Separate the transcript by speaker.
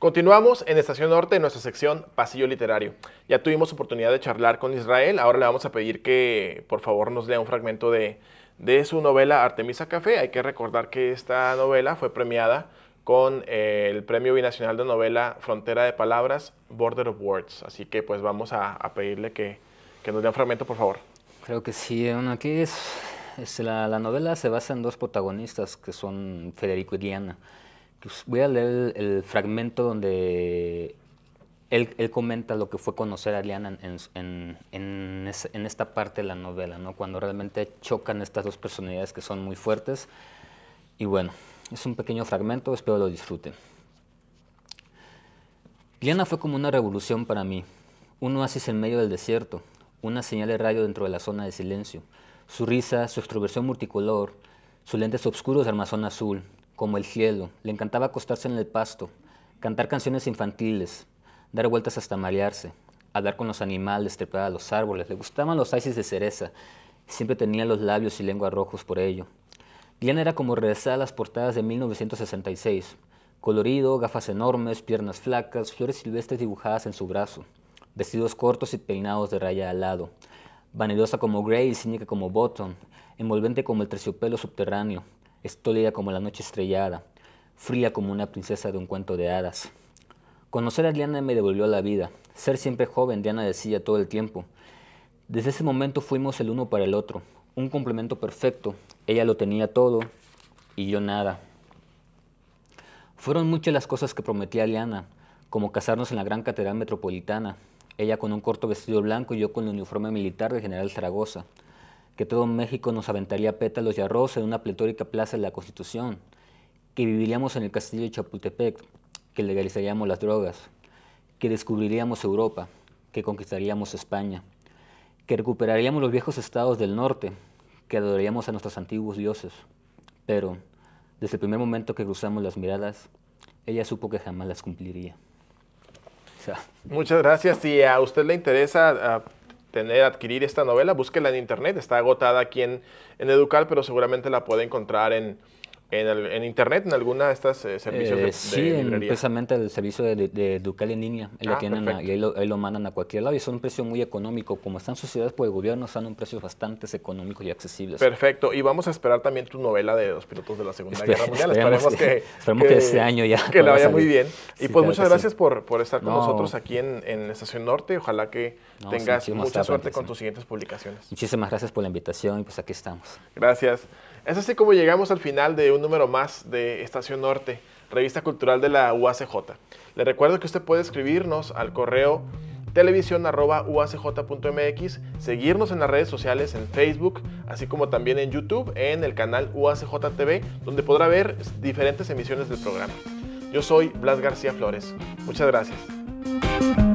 Speaker 1: Continuamos en Estación Norte, en nuestra sección Pasillo Literario. Ya tuvimos oportunidad de charlar con Israel, ahora le vamos a pedir que por favor nos lea un fragmento de su novela Artemisa Café. Hay que recordar que esta novela fue premiada con el Premio Binacional de Novela Frontera de Palabras, Border of Words. Así que pues vamos a pedirle que nos lea un fragmento, por favor.
Speaker 2: Creo que sí. Bueno, aquí la novela se basa en dos protagonistas que son Federico y Diana. Pues voy a leer el fragmento donde él comenta lo que fue conocer a Diana en esta parte de la novela, ¿no? Cuando realmente chocan estas dos personalidades que son muy fuertes. Y bueno, es un pequeño fragmento, espero lo disfruten. Diana fue como una revolución para mí, un oasis en medio del desierto, una señal de rayo dentro de la zona de silencio. Su risa, su extroversión multicolor, sus lentes oscuros de armazón azul, como el cielo. Le encantaba acostarse en el pasto, cantar canciones infantiles, dar vueltas hasta marearse, hablar con los animales, trepar a los árboles. Le gustaban los ices de cereza, siempre tenía los labios y lengua rojos por ello. Diana era como regresar a las portadas de 1966, colorido, gafas enormes, piernas flacas, flores silvestres dibujadas en su brazo, vestidos cortos y peinados de raya al lado, vanidosa como Grey y cínica como Bottom, envolvente como el terciopelo subterráneo, estólida como la noche estrellada, fría como una princesa de un cuento de hadas. Conocer a Diana me devolvió la vida. Ser siempre joven, Diana decía todo el tiempo. Desde ese momento fuimos el uno para el otro, un complemento perfecto. Ella lo tenía todo y yo nada. Fueron muchas las cosas que prometía a Diana, como casarnos en la gran catedral metropolitana, ella con un corto vestido blanco y yo con el uniforme militar del general Zaragoza, que todo México nos aventaría pétalos y arroz en una pletórica plaza de la Constitución, que viviríamos en el castillo de Chapultepec, que legalizaríamos las drogas, que descubriríamos Europa, que conquistaríamos España, que recuperaríamos los viejos estados del norte, que adoraríamos a nuestros antiguos dioses. Pero, desde el primer momento que cruzamos las miradas, ella supo que jamás las cumpliría.
Speaker 1: Muchas gracias. Si a usted le interesa adquirir esta novela, búsquela en internet. Está agotada aquí en Educal, pero seguramente la puede encontrar en internet, en alguna de estas servicios de librería.
Speaker 2: Precisamente el servicio de Educal en línea. Ahí ahí lo mandan a cualquier lado y son un precio muy económico. Como están subsidiadas por el gobierno, están a un precios bastante económicos y accesibles.
Speaker 1: Perfecto. Y vamos a esperar también tu novela de los pilotos de la Segunda Guerra Mundial.
Speaker 2: Esperemos que este año ya
Speaker 1: que la vaya muy bien. Y
Speaker 2: sí,
Speaker 1: pues muchas gracias por estar con nosotros aquí en Estación Norte. Ojalá que tengas mucha suerte con tus siguientes publicaciones.
Speaker 2: Muchísimas gracias por la invitación y pues aquí estamos.
Speaker 1: Gracias. Es así como llegamos al final de un número más de Estación Norte, revista cultural de la UACJ. Le recuerdo que usted puede escribirnos al correo televisión@uacj.mx, seguirnos en las redes sociales en Facebook, así como también en YouTube, en el canal UACJ TV, donde podrá ver diferentes emisiones del programa. Yo soy Blas García Flores. Muchas gracias.